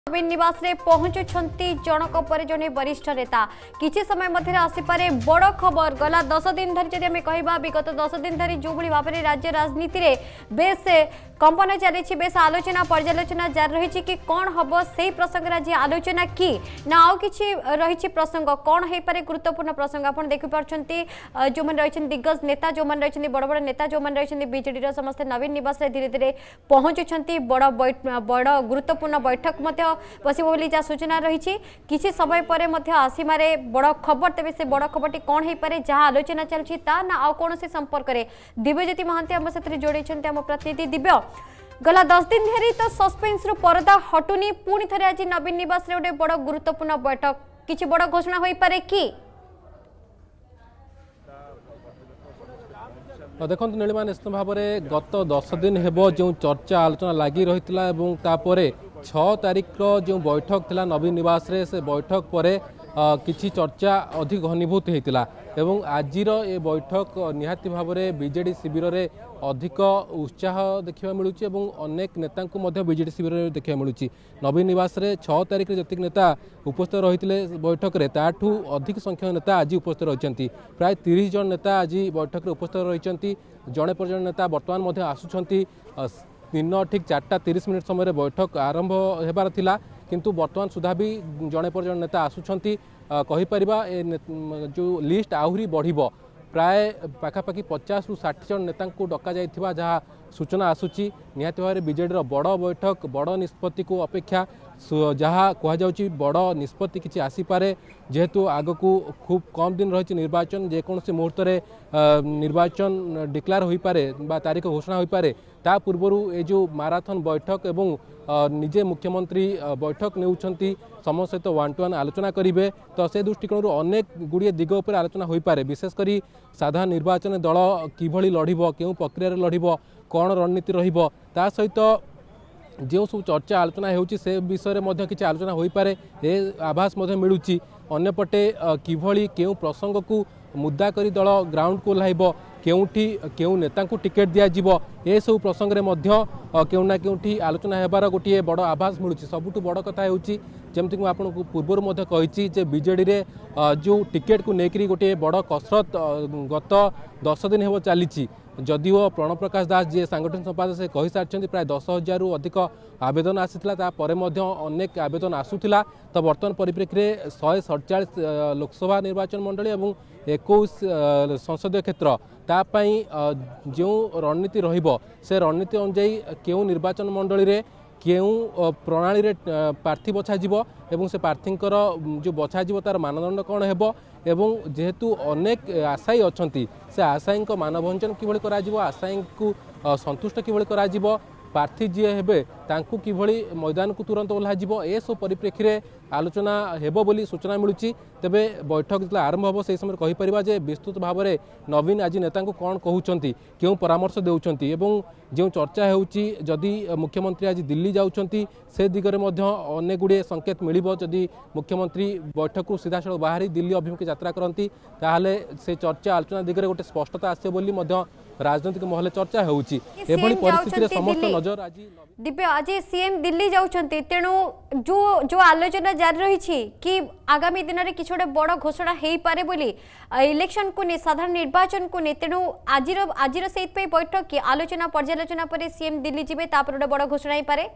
नवीन निवास रे पहुंचुछंती जनक पर जने वरिष्ठ नेता किछि समय मध्य आसीपारे बड़ खबर गला 10 दिन धरी जदि हमें कहबा विगत 10 दिन धरी जो भली भाव में राज्य राजनीति रे बेस कंपन चली बेस आलोचना पर्यालोचना जारी रही कि कौन हम से प्रसंग आज आलोचना की ना आउ कि रही प्रसंग कौन हो पारे गुरुत्वपूर्ण प्रसंग आप देखिपारे जो मैंने रही दिग्गज नेता जो मैंने रही बड़ बड़ नेता जो मैंने रही बीजेडी समस्त नवीन निवास धीरे धीरे पहुंचुंट बड़ गुरुत्वपूर्ण बैठक बसब बोली जहाँ सूचना रही किसी समय पर आसीमारे बड़ खबर तेज से बड़ खबर कौन हो पारे जहाँ आलोचना चलती ना आउ कौन संपर्क में दिव्यज्योति महांती आम साथ जोड़ी आम प्रतिनिधि दिव्य गला 10 दिन धरी तो सस्पेन्स रु परदा हटुनी पुणी थे आज नवीन निवास रे गोटे बड़ गुरुत्वपूर्ण बैठक किसी बड़ घोषणा हो पारे कि देखो नीलिमा निश्चित भाव में गत 10 दिन हेब जो चर्चा आलोचना लगी रही 6 तारिख जो बैठक थिला नवीन निवास रे से बैठक पर किछि चर्चा अधिक घनीभूत होता एवं आजिर ए बैठक निहाती भाव में बीजेडी शिविर में अधिक उत्साह देखा मिलूँ और अनेक नेता बीजेडी शिविर में देखा मिलूँ नवीन निवास रे 6 तारिख जतिक नेता उपस्थित रही बैठक में ताठू अधिक संख्यक नेता आज उपस्थित रही प्राय 30 जन नेता आज बैठक में उपस्थित रही जड़े पर जन नेता बर्तमान आसुंच दिन ठीक 4:30 समय बैठक आरंभ होबार थिला किंतु वर्तमान सुधा भी जड़े पर जन नेता आसुंच कहीपर जो लिस्ट आहरी बढ़ प्राय पाखापाखि 50 ରୁ 60 जन नेता डका जाइथिबा जहाँ सूचना आसूची निहाती भाव में बीजेडी बड़ बैठक बड़ निष्पत्ति को अपेक्षा जहाँ कहुच्छी बड़ निष्पत्ति किसी आसीपारे जेहेतु आग को खूब कम दिन रही निर्वाचन जेकोसी मुहूर्त निर्वाचन डिक्लेयर हो पारे तारीख घोषणा हो पारे ता पूर्वर ये जो माराथन बैठक एवं निजे मुख्यमंत्री बैठक नेउछंती समस्त सहित 1-to-1 आलोचना करेंगे तो से दृष्टिकोण अनेक गुड़िए दिग उपर आलोचना हो पारे विशेषकर साधारण निर्वाचन दल किभली लड़ब क्यों प्रक्रिया लड़ब कौन रणनीति रहा सहित जो सब चर्चा आलोचना होती से विषय में किसी आलोचना हो पारे ए आभास मिलूँ अन्यपटे किभली क्यों प्रसंग को मुद्दा करी दल ग्राउंड को ओह्लाइब केउठी केउ नेता को टिकेट दिज्व ए सब प्रसंग में केउ ना केउठी आलोचना होबार गोटे बड़ आभास मिलूँ सबुठु बड़ कथा होची जमती कि आपको पूर्वर कही बीजेडी रे जो टिकेट को लेकर गोटे बड़ कसरत गत 10 दिन हेब चली जदिओ प्रणव प्रकाश दास जी सांगठनिक संपादक से कही सारी प्राय 10,000 रु अधिक आवेदन आसीथिला अनेक आवेदन आसूला तो बर्तमान परिप्रेक्षी में 147 लोकसभा निर्वाचन मंडली और 21 संसदीय क्षेत्र तापाई जो रणनीति रहिबो से रणनीति अनुଯାयी क्यों निर्वाचन मंडली रे क्यों प्रणाली रे प्रार्थी बछाଯିब एवं से प्रार्थींकर जो बछाजिब तार मानदंड कौन हेबो एवं जेहेतु अनेक आशायी अच्छी से आशायी मानभंजन किभली कराजिबो आशायी को संतुष्ट किभली कराजिबो प्रार्थी जी हेबे तांकु किभली मैदान को तुरंत ओह्लाजिब ए सब परिप्रेक्षी में आलोचना हेबो बोली सूचना मिलूँ तेबे बैठक जो आरंभ हो से समय कहीपर जे विस्तृत भाव में नवीन आज नेता कौन कहते क्यों परामर्श देउछंती एवं जो चर्चा होउची जदि मुख्यमंत्री आज दिल्ली जाउछंती से दिगरे अनेक गुड़े संकेत मिलिबो जदि मुख्यमंत्री बैठक को सीधा सड़क बाहरी दिल्ली अभिमुखे यात्रा करती ताहले से चर्चा आलोचना दिगरे गोटे स्पष्टता आसे बोली राजनीतिक महल चर्चा होउची एभली परिस्थिति समस्त नजर आज दिव्य आज सीएम दिल्ली जाउछंती तेणु जो जो आलोचना जारी रही कि आगामी दिन में किसी बड़ घोषणा हो पारे बोली इलेक्शन को नहीं साधारण निर्वाचन को नहीं तेणु आज से बैठक की आलोचना पर्यालोचना पर सीएम दिल्ली जीवे तापर गोटे बड़ घोषणा हो पारे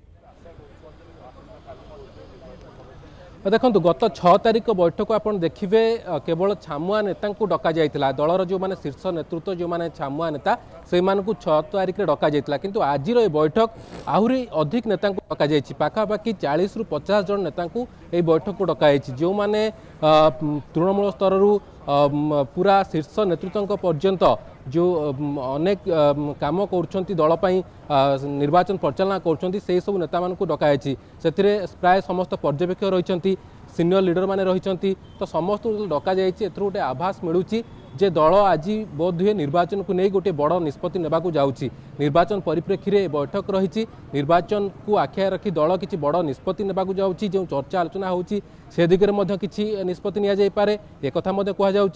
देखो गत 6 तारिख बैठक आप देखिए केवल छामुआ नेता डका जाइला दलर जो माने शीर्ष नेतृत्व जो माने छामुआ नेता से 6 तारिख डका जाइला किंतु आज बैठक आहरी अधिक नेता डका जाइछि पाखापाखि 40 ରୁ 50 जन नेता ये बैठक को डका जो माने तृणमूल स्तर पूरा शीर्ष नेतृत्व पर्यंत जो अनेक काम कर दल निर्वाचन परिचालना कर सब नेता को डकाई से प्राय समस्त पर्यवेक्षक रही सीनियर लीडर माने रही तो समस्त डका जाए गोटे आभास मिलूँ जे दल आज बोध हुए निर्वाचन को नहीं गोटे बड़ निष्पत्ति नेबा जाऊँगी निर्वाचन परिप्रेक्षी में बैठक रही निर्वाचन को आखिया रखी दल किसी बड़ निष्पत्ति नेबा जाऊँगी जो चर्चा आलोचना होची से दिगरे किसी निष्पत्ति नि पारे एक कथा कहु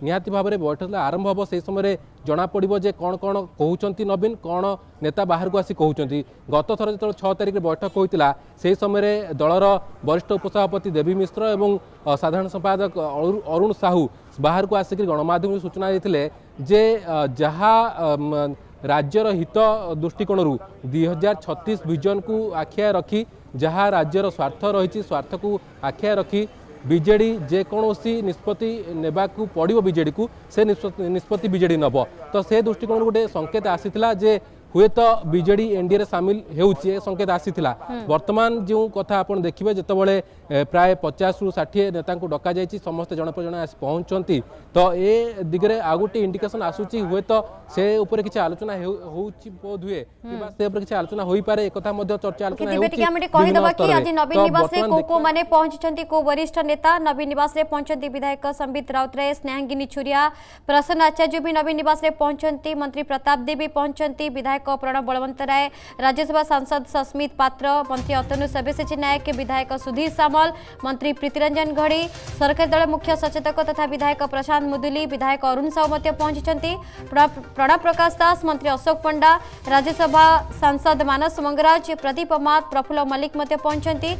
निहाती भाव में बैठक आरंभ हम से समय जना पड़ो जे कौन कौन कहते नवीन कौन नेता बाहर को आसी कहते गत थर जो 6 तारिख बैठक होता से समय दलर वरिष्ठ उपसभापति देवी मिश्र और साधारण संपादक अरुण साहू बाहर को आसिक गणमाध्यम सूचना देते जे जहाँ राज्यर हित दृष्टिकोण 2036 विजन को आखिया रखी जहाँ राज्यर स्वार्थ रही स्वार्थ को आखिया रखी बीजेडी जेकोसी निष्पत्ति नेबा पड़ो बीजेडी को से निष्पत्ति बीजेडी नब तो से दृष्टिकोण गोटे संकेत आसीथिला जे हुए तो बीजेडी एनडीए रे सामिल होउछि संकेत आसीथिला वर्तमान जो कथा आपण देखिबे जतबळे प्राय 50 रु 60 नेता को डका जायछि समस्त जन पर जन आसी पहुंचंती तो ए दिगरे आ गोटे इंडिकेशन आसुछि हुए तो से ऊपर किछि आलोचना होउछि बोध हुए किबा से ऊपर किछि आलोचना होई पारे एकथा मध्ये चर्चा आलोचना होउछि बेटिका हम कहि दबा कि आज नवीन निवास रे को माने पहुंचछंती को वरिष्ठ नेता नवीन निवास रे पहुंचंती विधायक संबित राउतराय स्नेहांगिनी छुरिया प्रसन्न आचार्य भी नवीन निवास रे पहुंचंती मंत्री प्रताप देवी पहुंचंती विधायक प्रणव बलवंत राय राज्यसभा सांसद सस्मित पात्र मंत्री अतनु सब्यसाची नायक विधायक सुधीर सामल मंत्री प्रीतिरंजन घड़ी सरकारी दल मुख्य सचेतक तथा विधायक प्रशांत मुदुली विधायक अरुण साहू मध्य पहुंचि प्रणव प्रकाश दास मंत्री अशोक पंडा राज्यसभा सांसद मानस मंगराज प्रदीप अमात प्रफुल्ल मल्लिक मध्य पहुंचि।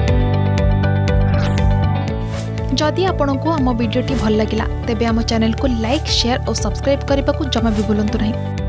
जदि आपंक आम भिडी भल लगा तेब आम चैनल को लाइक शेयर और सब्सक्राइब करने को जमा भी भूलु नहीं।